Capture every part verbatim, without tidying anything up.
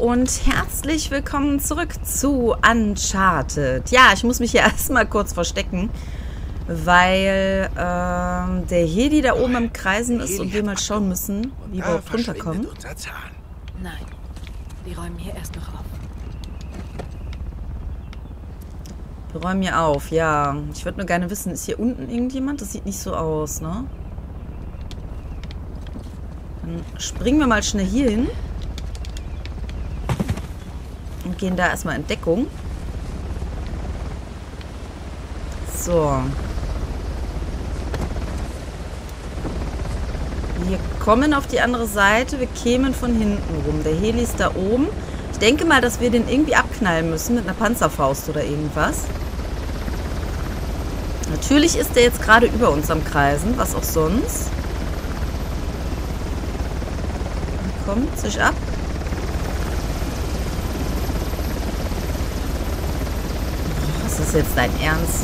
und herzlich willkommen zurück zu Uncharted. Ja, ich muss mich hier erstmal kurz verstecken, weil ähm, der Heli da oben im Kreisen ist und wir mal schauen müssen, wie wir runterkommen. Nein, die räumen hier erst noch auf. Wir räumen hier auf, ja. Ich würde nur gerne wissen, ist hier unten irgendjemand? Das sieht nicht so aus, ne? Dann springen wir mal schnell hier hin. Und gehen da erstmal in Deckung. So. Wir kommen auf die andere Seite. Wir kämen von hinten rum. Der Heli ist da oben. Ich denke mal, dass wir den irgendwie abknallen müssen mit einer Panzerfaust oder irgendwas. Natürlich ist der jetzt gerade über uns am Kreisen. Was auch sonst. Komm, zisch ab. Was ist jetzt dein Ernst?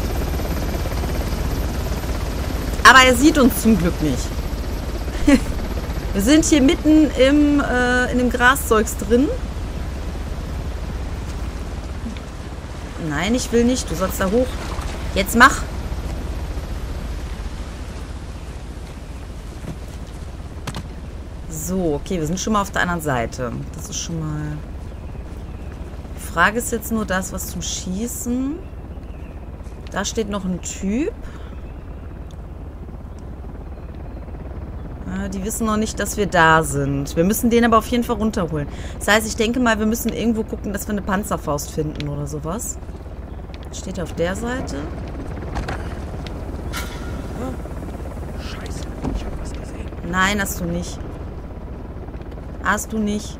Aber er sieht uns zum Glück nicht. Wir sind hier mitten im, äh, in dem Graszeugs drin. Nein, ich will nicht. Du sollst da hoch. Jetzt mach. So, okay, wir sind schon mal auf der anderen Seite. Das ist schon mal... Die Frage ist jetzt nur das, was zum Schießen. Da steht noch ein Typ. Ja, die wissen noch nicht, dass wir da sind. Wir müssen den aber auf jeden Fall runterholen. Das heißt, ich denke mal, wir müssen irgendwo gucken, dass wir eine Panzerfaust finden oder sowas. Steht auf der Seite. Scheiße, ich hab was gesehen. Nein, hast du nicht. Hast du nicht.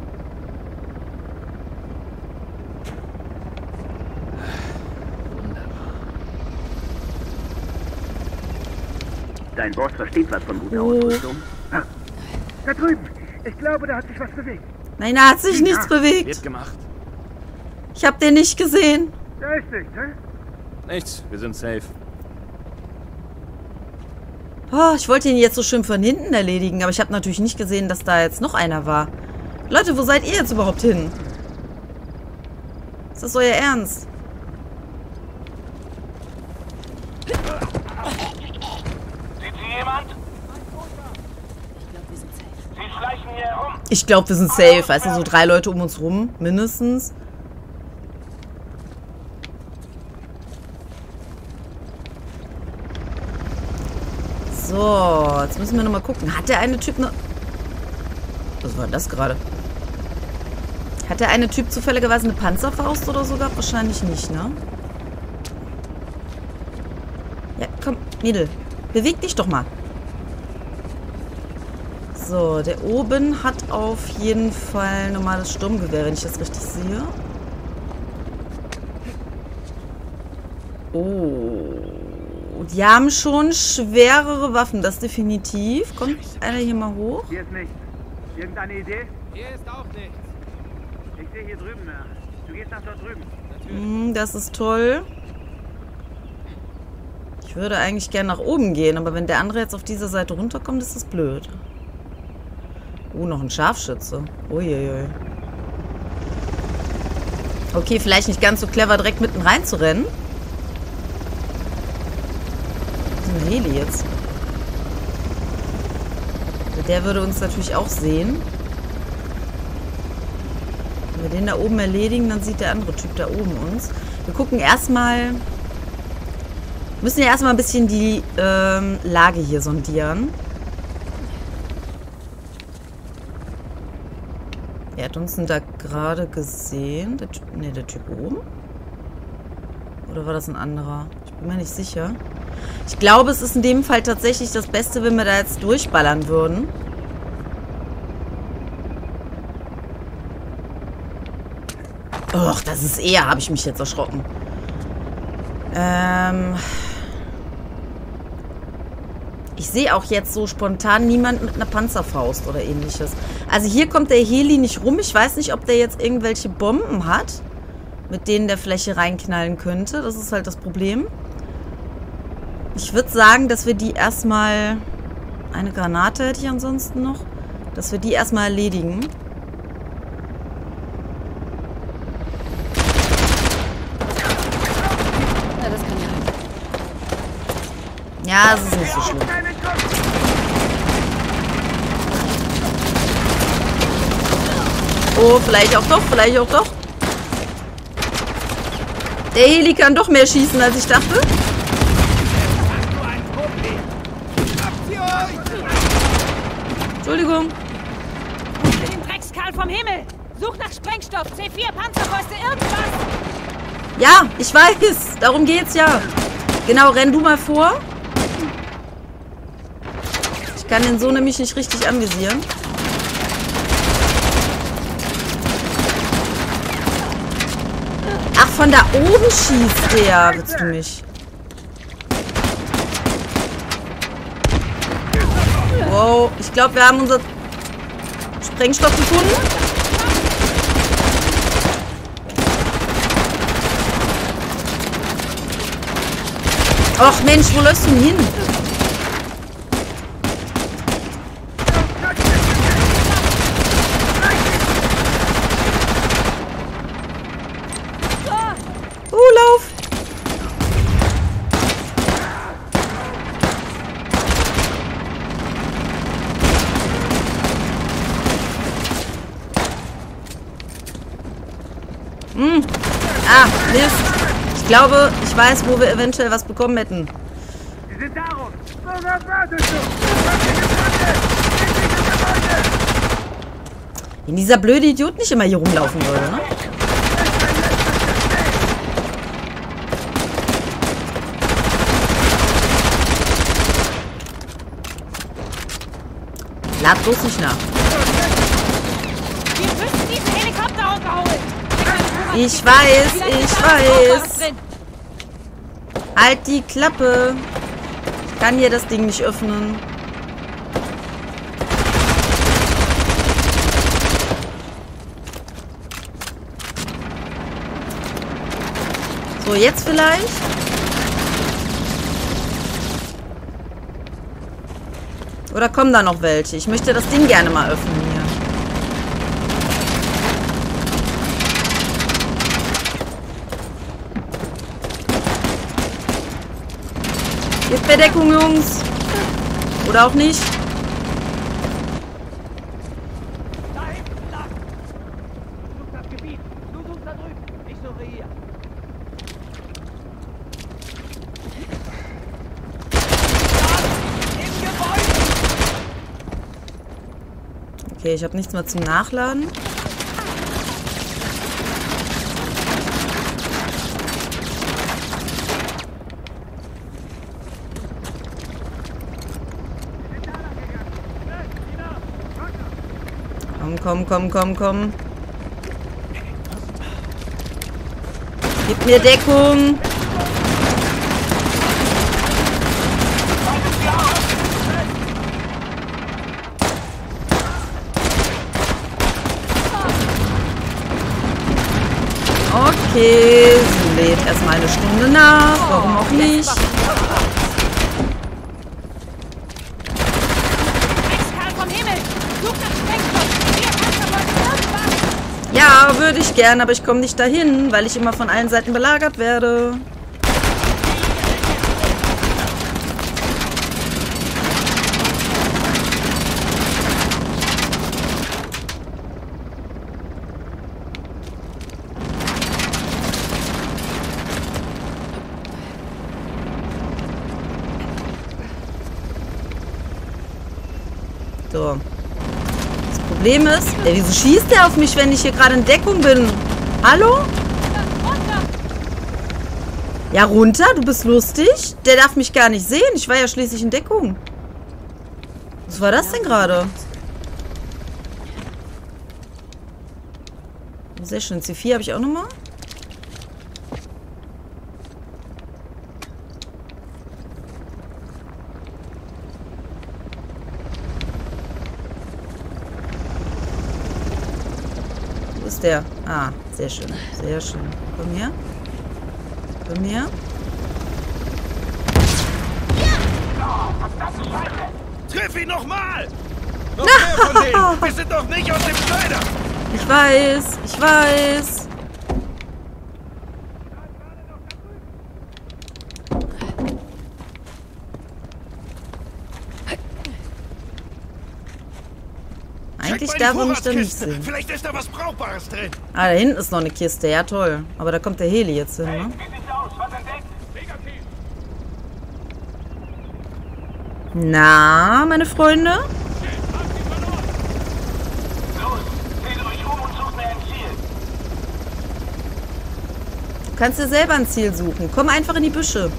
Dein Boss versteht was von guter Oh. Ausrüstung. Ah, da drüben. Ich glaube, da hat sich was bewegt. Nein, da hat sich nichts bewegt. Wird gemacht. Ich habe den nicht gesehen. Da ist nichts, hä? Nichts, wir sind safe. Oh, ich wollte ihn jetzt so schön von hinten erledigen, aber ich habe natürlich nicht gesehen, dass da jetzt noch einer war. Leute, wo seid ihr jetzt überhaupt hin? Ist das euer Ernst? Sieht sie jemand? Sie schleichen hier herum. Ich glaube, wir sind safe. Weißt du, so drei Leute um uns rum, mindestens. So, jetzt müssen wir nochmal gucken. Hat der eine Typ noch... Was war denn das gerade? Hat der eine Typ zufälligerweise eine Panzerfaust oder so gehabt? Wahrscheinlich nicht, ne? Ja, komm, Mädel. Beweg dich doch mal. So, der oben hat auf jeden Fall ein normales Sturmgewehr, wenn ich das richtig sehe. Oh... Die haben schon schwerere Waffen, das definitiv. Kommt einer hier mal hoch? Hier ist nichts. Irgendeine Idee? Hier ist auch nichts. Ich sehe hier drüben nach. Du gehst nach dort drüben. Hm, das ist toll. Ich würde eigentlich gerne nach oben gehen, aber wenn der andere jetzt auf dieser Seite runterkommt, ist das blöd. Oh, noch ein Scharfschütze. Uiuiui. Okay, vielleicht nicht ganz so clever, direkt mitten rein zu rennen. Ein Heli jetzt. Der würde uns natürlich auch sehen. Wenn wir den da oben erledigen, dann sieht der andere Typ da oben uns. Wir gucken erstmal... müssen ja erstmal ein bisschen die ähm, Lage hier sondieren. Er hat uns denn da gerade gesehen. Der Typ, nee, der Typ oben? Oder war das ein anderer? Ich bin mir nicht sicher. Ich glaube, es ist in dem Fall tatsächlich das Beste, wenn wir da jetzt durchballern würden. Och, das ist eher, habe ich mich jetzt erschrocken. Ähm... Ich sehe auch jetzt so spontan niemand mit einer Panzerfaust oder ähnliches. Also hier kommt der Heli nicht rum. Ich weiß nicht, ob der jetzt irgendwelche Bomben hat, mit denen der Fläche reinknallen könnte. Das ist halt das Problem. Ich würde sagen, dass wir die erstmal... Eine Granate hätte ich ansonsten noch. Dass wir die erstmal erledigen. Ja, es ist nicht so schlimm. Oh, vielleicht auch doch, vielleicht auch doch. Der Heli kann doch mehr schießen, als ich dachte. Entschuldigung. Den Dreckskerl vom Himmel! Such nach Sprengstoff, C vier, Panzerfäuste, irgendwas! Ja, ich weiß. Darum geht's ja. Genau, renn du mal vor. Ich kann den so nämlich nicht richtig anvisieren. Ach, von da oben schießt der. Willst du mich? Wow, ich glaube, wir haben unser Sprengstoff gefunden. Och Mensch, wo läufst du denn hin? Uh, lauf! Hm. Ah, Mist. Ich glaube, ich weiß, wo wir eventuell was bekommen hätten. Sie sind darum. Was wartest du? Wenn dieser blöde Idiot nicht immer hier rumlaufen würde, ne? Lad bloß nicht nach. Wir müssen diesen Helikopter runterholen! Ich weiß, ich weiß. Halt die Klappe. Ich kann hier das Ding nicht öffnen. So, jetzt vielleicht? Oder kommen da noch welche? Ich möchte das Ding gerne mal öffnen hier. Gebt mir Deckung, Jungs. Oder auch nicht. Da hinten lang! Such das Gebiet! Du suchst da drüben! Ich suche hier! Da! Im Gebäude! Okay, ich habe nichts mehr zum Nachladen. Komm, komm, komm, komm. Gib mir Deckung. Okay, sie lädt erstmal eine Stunde nach. Warum auch nicht? Ja, würde ich gern, aber ich komme nicht dahin, weil ich immer von allen Seiten belagert werde. So. Problem ist, ey, wieso schießt der auf mich, wenn ich hier gerade in Deckung bin? Hallo? Ja, runter? Du bist lustig? Der darf mich gar nicht sehen. Ich war ja schließlich in Deckung. Was war das denn gerade? Sehr schön. C vier habe ich auch nochmal. Wo ist der? Ah, sehr schön. Sehr schön. Komm her. Komm her. Triff ihn nochmal! Noch mehr von denen! Wir sind doch nicht aus dem Schneider! Ich weiß, ich weiß. in da, die wo mich dann nicht Vorratskiste. sehen. Vielleicht ist da was Brauchbares drin. Ah, da hinten ist noch eine Kiste. Ja, toll. Aber da kommt der Heli jetzt hin, ne? Wie sieht's aus? Was entdeckt? Negativ. Na, meine Freunde? Hab sie verloren. Los, dreht euch um und sucht mir ein Ziel. Du kannst dir selber ein Ziel suchen. Komm einfach in die Büsche.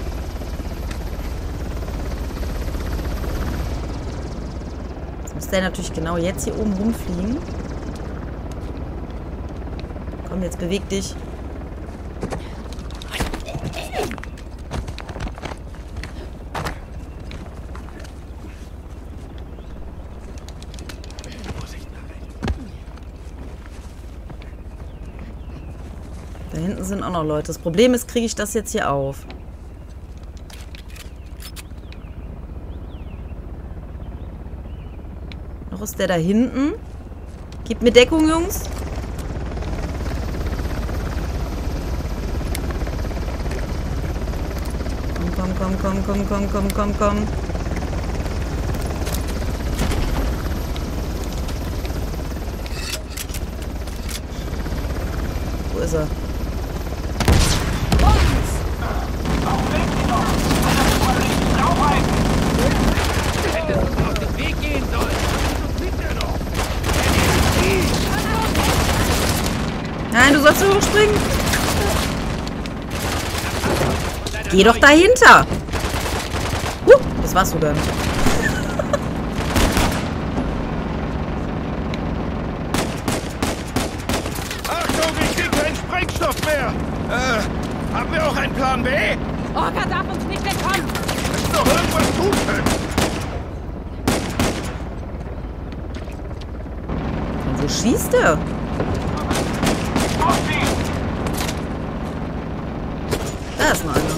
Jetzt muss der natürlich genau jetzt hier oben rumfliegen. Komm, jetzt beweg dich. Da hinten sind auch noch Leute. Das Problem ist, kriege ich das jetzt hier auf? Noch ist der da hinten. Gib mir Deckung, Jungs. Komm, komm, komm, komm, komm, komm, komm, komm. Wo ist er? Hättest uns auf den Weg gehen sollen. Was liegt er noch? Nein, du sollst hochspringen. Geh doch dahinter. Huh, das warst du gar nicht. Achtung, ich krieg keinen Sprengstoff mehr. Äh, haben wir auch einen Plan B? Orca darf uns nicht entkommen. Müssen doch irgendwas tun können. Und wo schießt er? Da ist noch einer.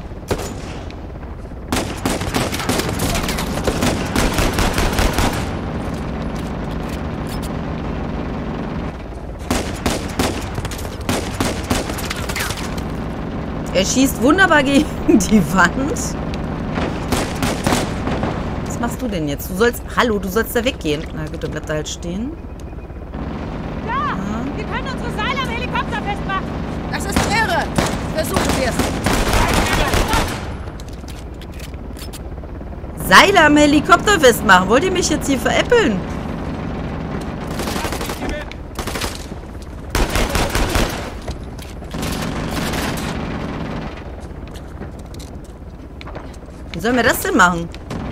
Er schießt wunderbar gegen die Wand. Was machst du denn jetzt? Du sollst... Hallo, du sollst da weggehen. Na gut, dann bleibt er halt stehen. Da! Wir können unsere Seile am Helikopter festmachen. Das ist irre! Versuchen wir es. Seile am Helikopter festmachen. Wollt ihr mich jetzt hier veräppeln? Wie sollen wir das denn machen?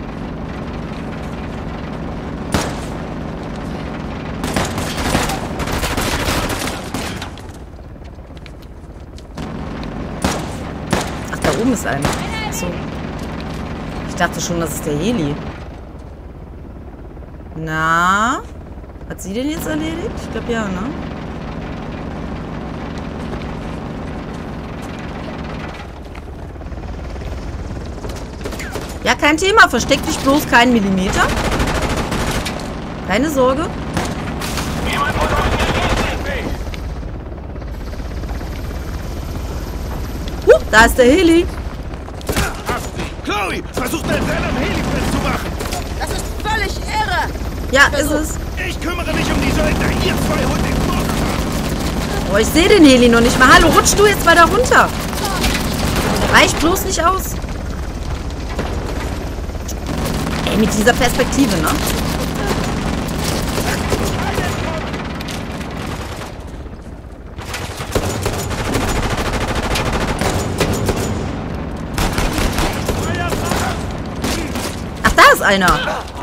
Ach, da oben ist einer. So. Ich dachte schon, das ist der Heli. Na? Hat sie den jetzt erledigt? Ich glaube ja, ne? Ja, kein Thema. Versteck dich bloß keinen Millimeter. Keine Sorge. Huh, da ist der Heli. Hast sie. Chloe, versucht dein Seil am Heli festzumachen. Das ist völlig irre! Ja, ist es. Ich kümmere mich um die Söldner. Ihr zwei holt den Vorrat. Oh, ich sehe den Heli noch nicht mal. Hallo, rutsch du jetzt weiter runter. Reicht bloß nicht aus. Ey, mit dieser Perspektive, ne? Ach, da ist einer.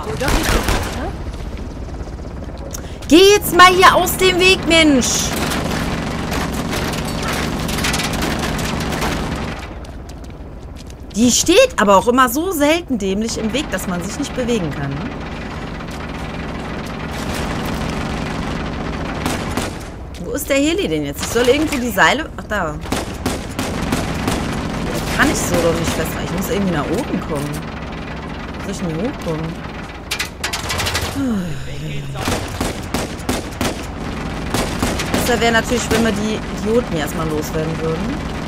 Geh jetzt mal hier aus dem Weg, Mensch. Die steht aber auch immer so selten dämlich im Weg, dass man sich nicht bewegen kann. Ne? Wo ist der Heli denn jetzt? Ich soll irgendwo die Seile... Ach, da. Kann ich so doch nicht festmachen. Ich muss irgendwie nach oben kommen. Wo soll ich denn hier hochkommen? Besser wäre natürlich, wenn wir die Idioten hier erstmal loswerden würden.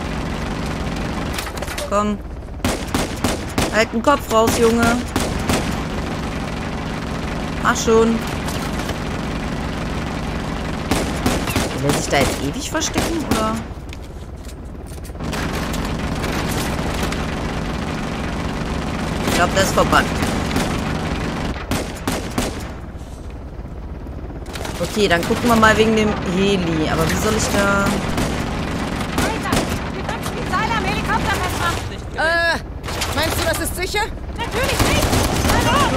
Komm. Halt den Kopf raus, Junge. Mach schon. Will sich da jetzt ewig verstecken, oder? Ich glaube, der ist verbannt. Okay, dann gucken wir mal wegen dem Heli. Aber wie soll ich da... Wir könnten die Seile am Helikopter festmachen. Äh, meinst du, das ist sicher? Natürlich nicht. Hallo.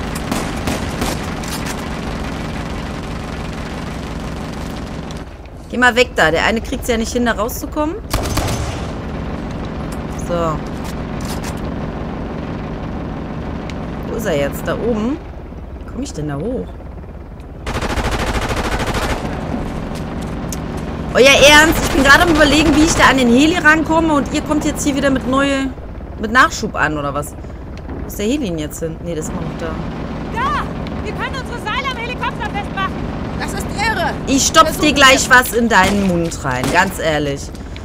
Geh mal weg da. Der eine kriegt es ja nicht hin, da rauszukommen. So. Wo ist er jetzt? Da oben? Wie komme ich denn da hoch? Euer Ernst? Ich bin gerade am Überlegen, wie ich da an den Heli rankomme und ihr kommt jetzt hier wieder mit neue, mit Nachschub an, oder was? Wo ist der Heli denn jetzt hin? Ne, das ist immer noch da. Da! Wir können unsere Seile am Helikopter festmachen. Das ist irre. Ich stopf dir gleich was in deinen Mund rein, ganz ehrlich.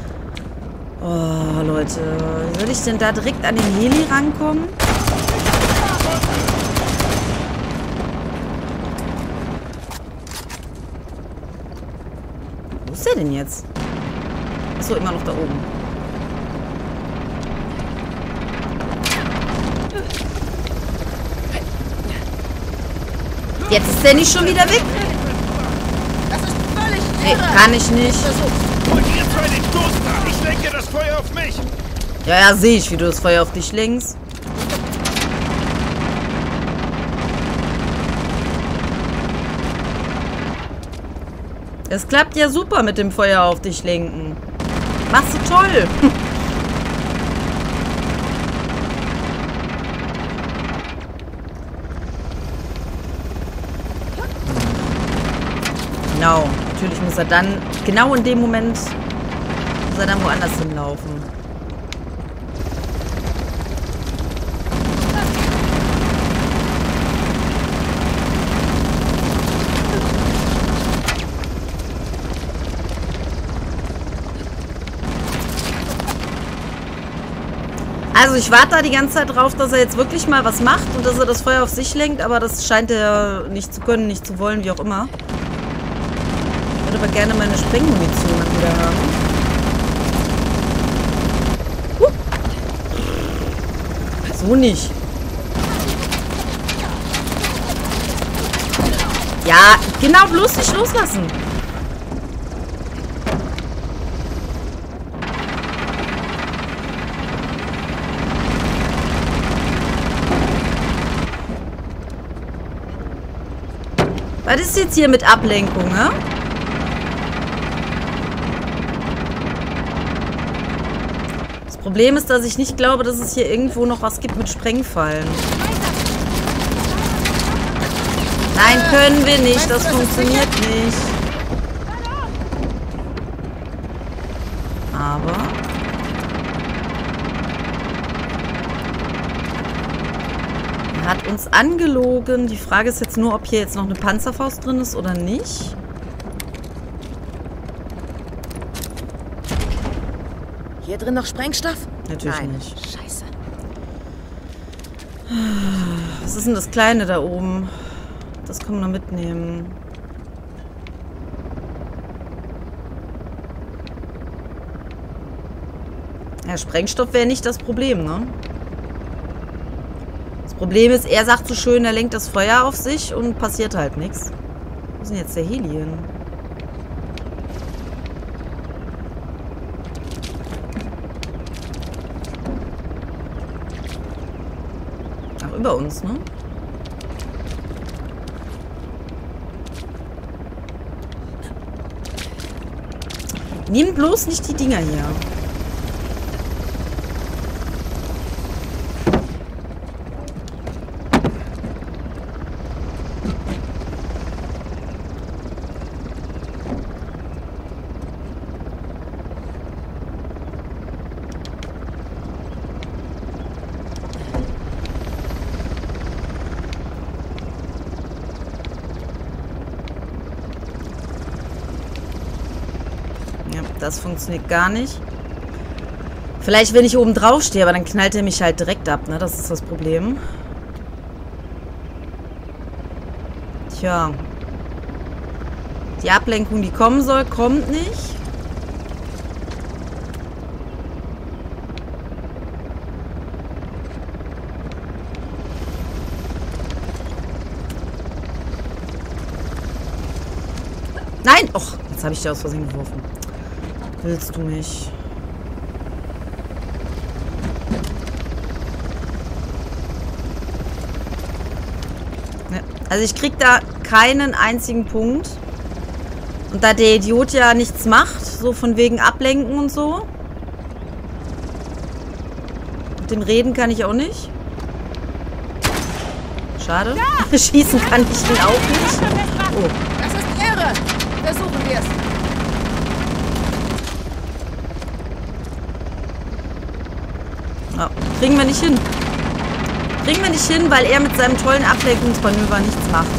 Oh, Leute. Wie soll ich denn da direkt an den Heli rankommen? Wo ist der denn jetzt? Achso, immer noch da oben. Jetzt ist der nicht schon wieder weg? Das ist völlig Nee, irre. kann ich nicht. Versuch. Und ihr zwei den Stoß da. Ich lenke das Feuer auf mich. Ja, ja, sehe ich, wie du das Feuer auf dich lenkst. Es klappt ja super mit dem Feuer auf dich lenken. Machst du toll. Genau. Natürlich muss er dann, genau in dem Moment, muss er dann woanders hinlaufen. Also ich warte da die ganze Zeit drauf, dass er jetzt wirklich mal was macht und dass er das Feuer auf sich lenkt, aber das scheint er nicht zu können, nicht zu wollen, wie auch immer. Ich würde aber gerne meine Sprengmunition dann wieder haben. Huh. So nicht. Ja, genau, bloß nicht loslassen. Was ist jetzt hier mit Ablenkung, ne? Das Problem ist, dass ich nicht glaube, dass es hier irgendwo noch was gibt mit Sprengfallen. Nein, können wir nicht. Das funktioniert nicht. Aber... Er hat uns angelogen. Die Frage ist jetzt nur, ob hier jetzt noch eine Panzerfaust drin ist oder nicht. Hier drin noch Sprengstoff? Natürlich Nein. nicht. Scheiße. Was ist denn das Kleine da oben? Das können wir mitnehmen. Ja, Sprengstoff wäre nicht das Problem, ne? Das Problem ist, er sagt so schön, er lenkt das Feuer auf sich und passiert halt nichts. Wo ist denn jetzt der Heli hin? Ach, über uns, ne? Nimm bloß nicht die Dinger hier. Das funktioniert gar nicht. Vielleicht, wenn ich oben drauf stehe, aber dann knallt er mich halt direkt ab, ne? Das ist das Problem. Tja. Die Ablenkung, die kommen soll, kommt nicht. Nein! Och, jetzt habe ich dir aus Versehen geworfen. Willst du mich? Ja. Also ich krieg da keinen einzigen Punkt. Und da der Idiot ja nichts macht, so von wegen Ablenken und so. Mit dem Reden kann ich auch nicht. Schade. Ja. Schießen kann ich ihn auch nicht. Oh. Das ist irre. Versuchen wir es. Ja, kriegen wir nicht hin. Kriegen wir nicht hin, weil er mit seinem tollen Ablenkungsmanöver nichts macht.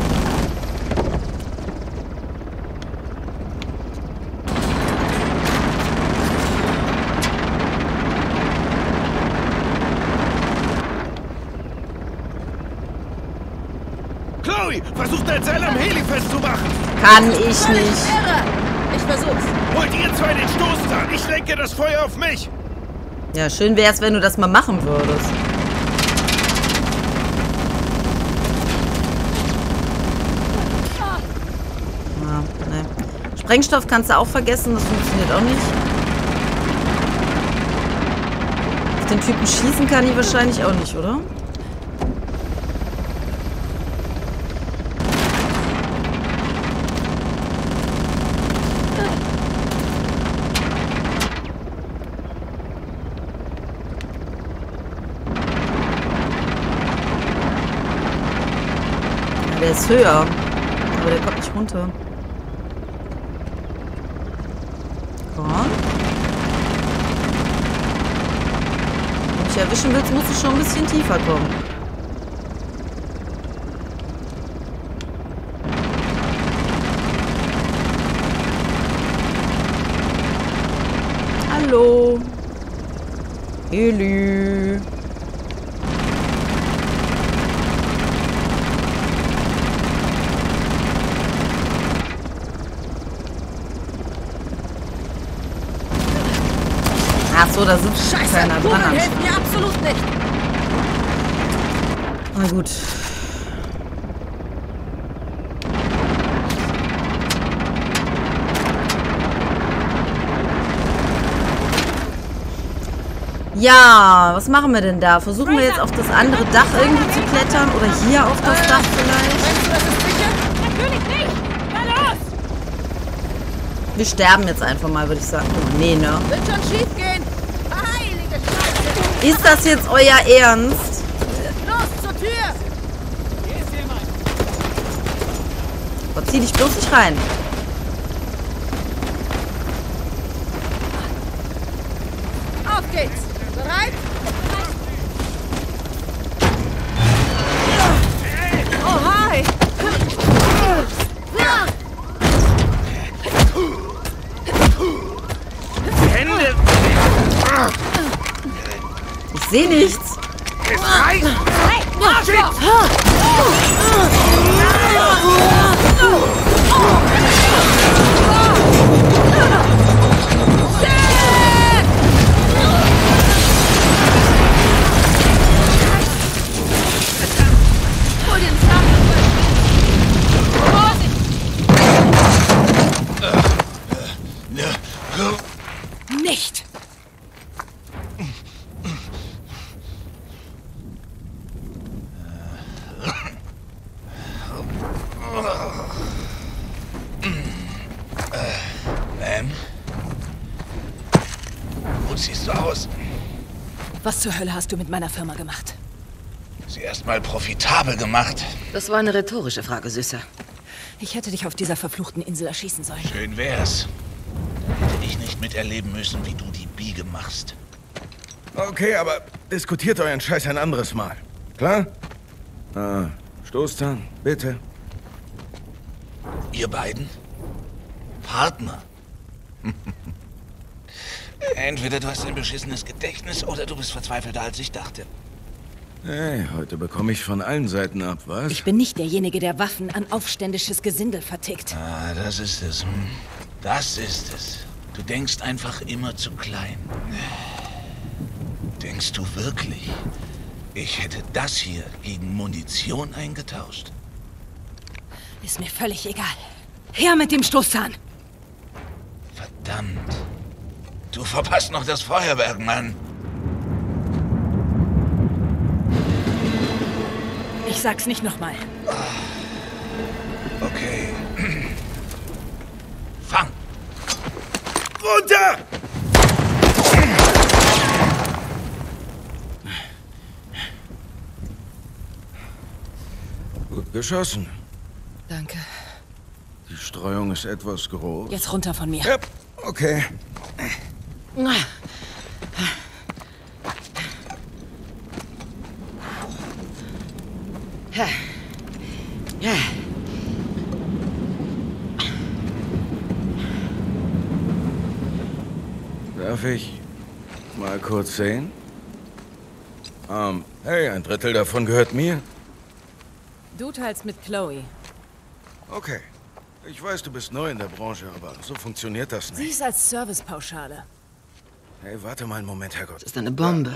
Chloe, versucht dein Seil am Heli festzumachen. Kann ich Völlig nicht. irre. Ich versuch's. Holt ihr zwei den Stoßzahn. Ich lenke das Feuer auf mich. Ja, schön wäre es, wenn du das mal machen würdest. Ja, ne. Sprengstoff kannst du auch vergessen, das funktioniert auch nicht. Auf den Typen schießen kann ich wahrscheinlich auch nicht, oder? Der ist höher. Aber der kommt nicht runter. Komm. Wenn du mich erwischen willst, musst du schon ein bisschen tiefer kommen. Hallo. Heli. Ach so, da sitzt Scheiße, keiner Kugeln dran. helfen mir absolut nicht. Na gut. Ja, was machen wir denn da? Versuchen wir jetzt auf das andere Dach irgendwie zu klettern oder hier auf das Dach vielleicht? Meinst du, das ist sicher? Natürlich nicht! Na los! Wir sterben jetzt einfach mal, würde ich sagen. Oh, nee, ne? Wird schon schief gehen. Heilige Scheiße. Ist das jetzt euer Ernst? Los, zur Tür. Hier ist jemand. Gott, zieh dich bloß nicht rein. Auf geht's. Bereit? Oh, hi. Hände. Ich sehe nichts. Es reicht. Hol den Zahn. Nicht. Ma'am? Gut siehst du aus. Was zur Hölle hast du mit meiner Firma gemacht? Sie erstmal profitabel gemacht. Das war eine rhetorische Frage, Süßer. Ich hätte dich auf dieser verfluchten Insel erschießen sollen. Schön wär's. Hätte ich nicht miterleben müssen, wie du die Biege machst. Okay, aber diskutiert euren Scheiß ein anderes Mal. Klar? Ah, Stoßzahn, bitte. Ihr beiden? Partner? Entweder du hast ein beschissenes Gedächtnis oder du bist verzweifelter, als ich dachte. Hey, heute bekomme ich von allen Seiten ab, was? Ich bin nicht derjenige, der Waffen an aufständisches Gesindel vertickt. Ah, das ist es. Hm? Das ist es. Du denkst einfach immer zu klein. Denkst du wirklich, ich hätte das hier gegen Munition eingetauscht? Ist mir völlig egal. Her mit dem Stoßzahn! Verdammt. Du verpasst noch das Feuerwerk, Mann. Ich sag's nicht nochmal. Okay. Fang! Runter! Gut geschossen. Danke. Die Streuung ist etwas groß. Jetzt runter von mir. Ja, okay. Darf ich mal kurz sehen? Ähm, hey, ein Drittel davon gehört mir. Du teilst mit Chloe. Okay. Ich weiß, du bist neu in der Branche, aber so funktioniert das Sie nicht. ist als Servicepauschale. Hey, warte mal einen Moment, Herrgott. Das ist eine Bombe.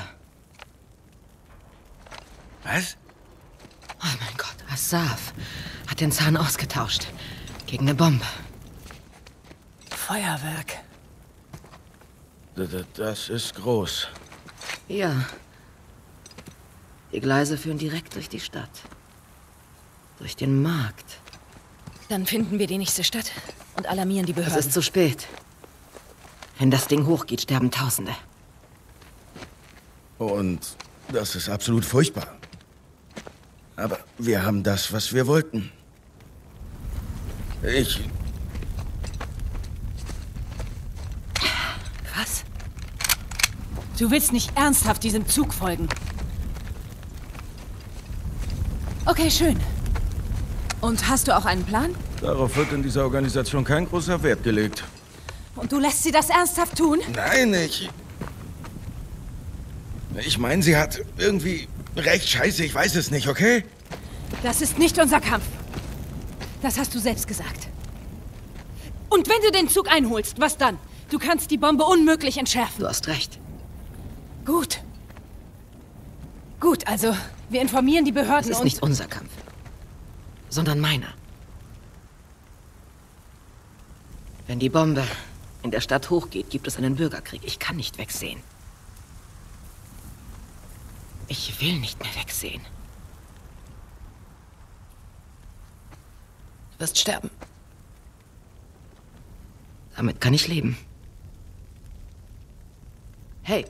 Was? Oh mein Gott, Asaf hat den Zahn ausgetauscht. Gegen eine Bombe. Feuerwerk. D- d- Das ist groß. Ja. Die Gleise führen direkt durch die Stadt. Durch den Markt. Dann finden wir die nächste Stadt und alarmieren die Es Behörden. ist zu spät. Wenn das Ding hochgeht, sterben Tausende. Und das ist absolut furchtbar. Aber wir haben das, was wir wollten. Ich... Was? Du willst nicht ernsthaft diesem Zug folgen? Okay, schön. Und hast du auch einen Plan? Darauf wird in dieser Organisation kein großer Wert gelegt. Und du lässt sie das ernsthaft tun? Nein, ich... Ich meine, sie hat irgendwie recht. Scheiße, ich weiß es nicht, okay? Das ist nicht unser Kampf. Das hast du selbst gesagt. Und wenn du den Zug einholst, was dann? Du kannst die Bombe unmöglich entschärfen. Du hast recht. Gut. Gut, also wir informieren die Behörden Es ist und... nicht unser Kampf, sondern meiner. Wenn die Bombe in der Stadt hochgeht, gibt es einen Bürgerkrieg. Ich kann nicht wegsehen. Ich will nicht mehr wegsehen. Du wirst sterben. Damit kann ich leben. Hey.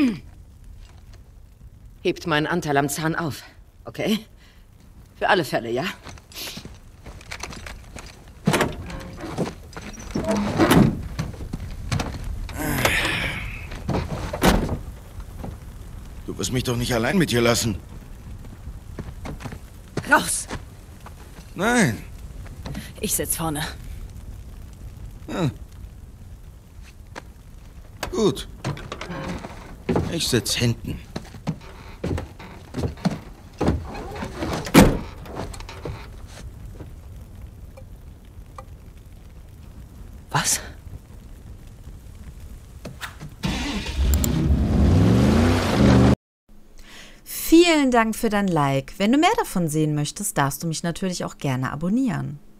Hebt meinen Anteil am Zahn auf, okay? Für alle Fälle, ja? Du wirst mich doch nicht allein mit dir lassen. Raus! Nein. Ich sitz vorne. Ja. Gut. Ich sitz hinten. Was? Vielen Dank für dein Like. Wenn du mehr davon sehen möchtest, darfst du mich natürlich auch gerne abonnieren.